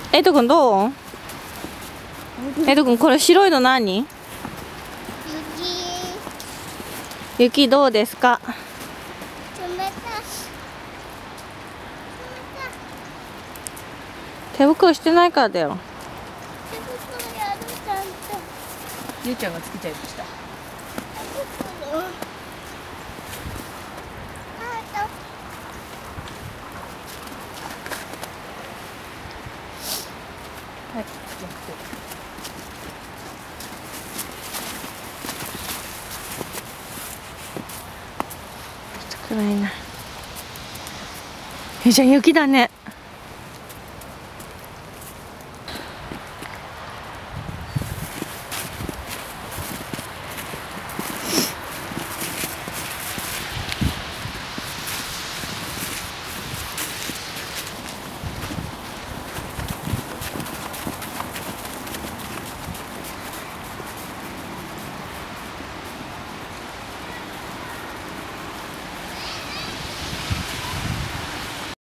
エイトくんどう？エイトくんこれ白いの何？雪どうですか？ 冷たい。 手袋してないからだよ。 手袋やるちゃんと。 ゆうちゃんがつけちゃいました。 手袋。 はい、 少ないな。じゃあ雪だね。